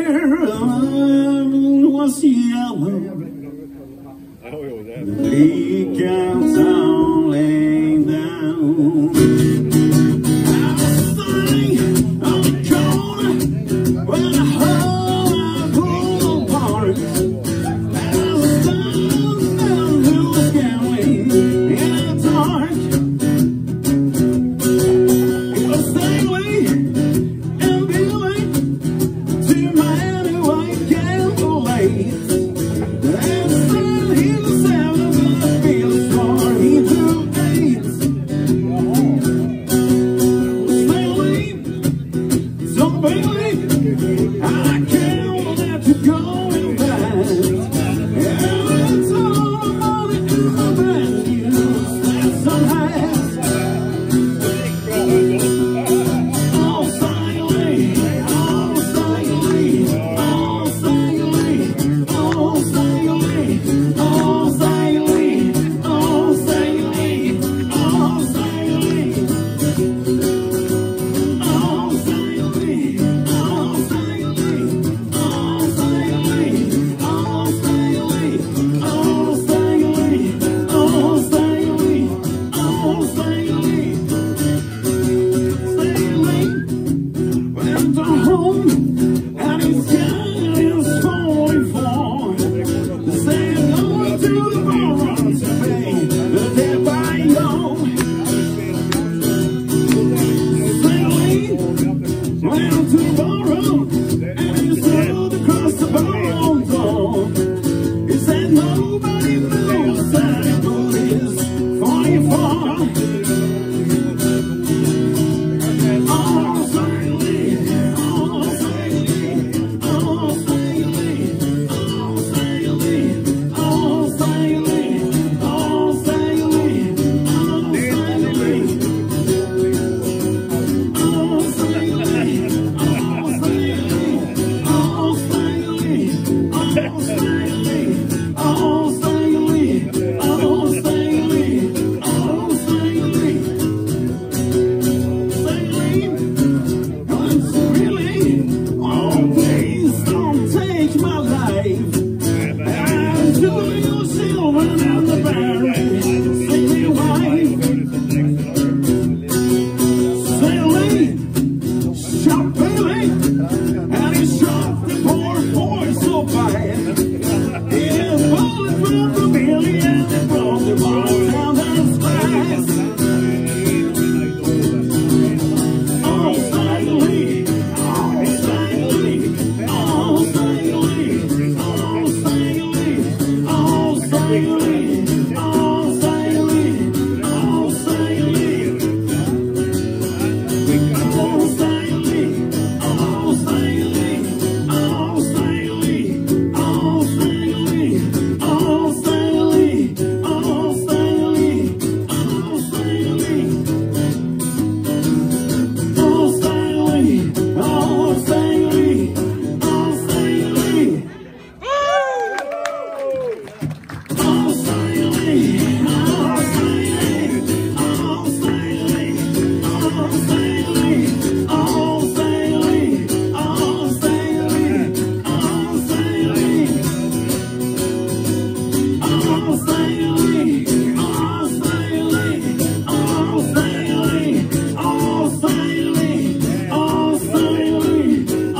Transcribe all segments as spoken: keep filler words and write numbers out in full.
hair was yellow. He kept on laying down. I was sitting on the corner when I heard I pulled apart. I was down who was going in the dark. It was Stanley and Billy, two men who I can't relate.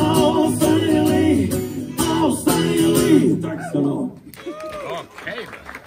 Okay.